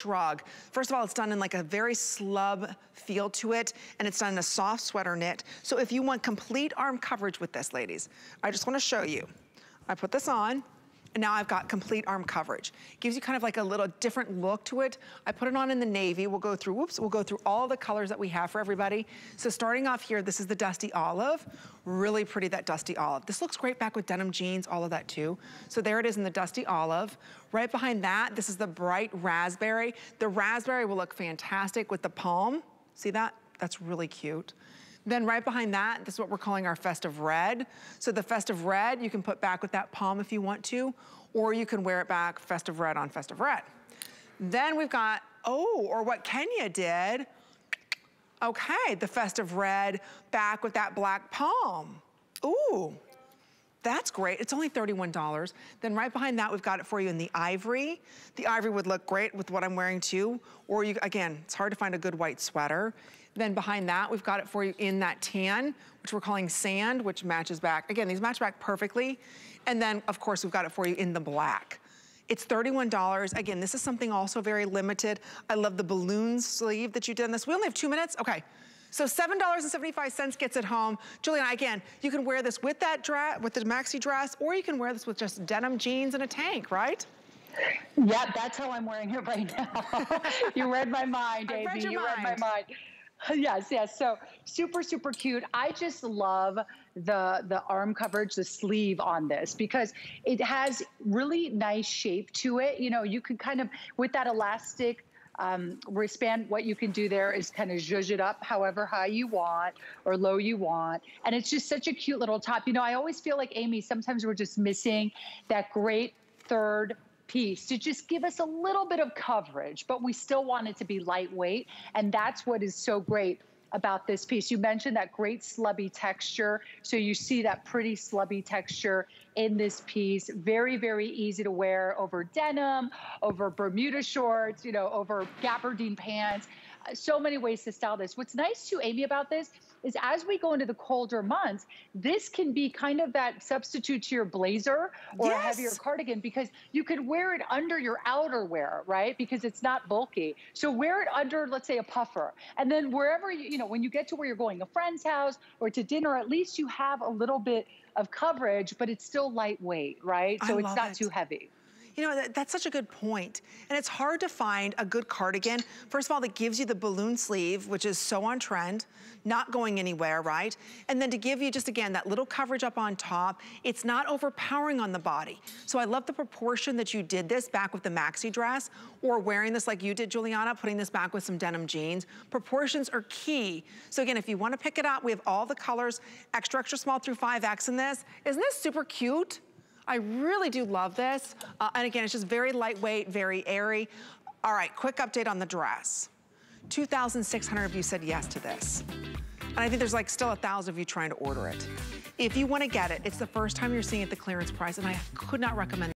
rug. First of all, it's done in like a very slub feel to it, and it's done in a soft sweater knit. So if you want complete arm coverage with this, ladies, I just wanna show you. I put this on, and now I've got complete arm coverage. Gives you kind of like a little different look to it. I put it on in the navy. We'll go through all the colors that we have for everybody. So starting off here, this is the dusty olive. Really pretty, that dusty olive. This looks great back with denim jeans, all of that too. So there it is in the dusty olive. Right behind that, this is the bright raspberry. The raspberry will look fantastic with the palm. See that? That's really cute. Then right behind that, this is what we're calling our festive red. So the festive red, you can put back with that palm if you want to, or you can wear it back festive red on festive red. Then we've got, or what Kenya did, okay, the festive red back with that black palm. Ooh, that's great. It's only $31. Then right behind that, we've got it for you in the ivory. The ivory would look great with what I'm wearing too, or you, again, it's hard to find a good white sweater. Then behind that, we've got it for you in that tan, which we're calling sand, which matches back. Again, these match back perfectly. And then, of course, we've got it for you in the black. It's $31. Again, this is something also very limited. I love the balloon sleeve that you did in this. We only have 2 minutes? Okay. So $7.75 gets it home. Juliana, again, you can wear this with that dress, with the maxi dress, or you can wear this with just denim jeans and a tank, right? Yeah, that's how I'm wearing it right now. You read my mind, Amy. You read my mind. Yes, yes. So super, super cute. I just love the arm coverage, the sleeve on this, because it has really nice shape to it. You know, you can kind of, with that elastic wristband, what you can do there is kind of zhuzh it up however high you want or low you want. And it's just such a cute little top. You know, I always feel like, Amy, sometimes we're just missing that great third piece to just give us a little bit of coverage, but we still want it to be lightweight. And that's what is so great about this piece. You mentioned that great slubby texture. So you see that pretty slubby texture in this piece. Very, very easy to wear over denim, over Bermuda shorts, you know, over gabardine pants. So many ways to style this. What's nice too, Amy, about this is as we go into the colder months, this can be kind of that substitute to your blazer or a heavier cardigan, because you could wear it under your outerwear, right? Because it's not bulky. So wear it under, let's say, a puffer. And then wherever, you know, when you get to where you're going, a friend's house or to dinner, at least you have a little bit of coverage, but it's still lightweight, right? So it's not too heavy. You know, that's such a good point. And it's hard to find a good cardigan, first of all, that gives you the balloon sleeve, which is so on trend, not going anywhere, right? And then to give you just, again, that little coverage up on top, it's not overpowering on the body. So I love the proportion that you did this back with the maxi dress, or wearing this like you did, Juliana, putting this back with some denim jeans. Proportions are key. So again, if you wanna pick it up, we have all the colors, extra, extra small through 5X in this. Isn't this super cute? I really do love this. And again, it's just very lightweight, very airy. All right, quick update on the dress. 2,600 of you said yes to this. And I think there's like still 1,000 of you trying to order it. If you wanna get it, it's the first time you're seeing it at the clearance price, and I could not recommend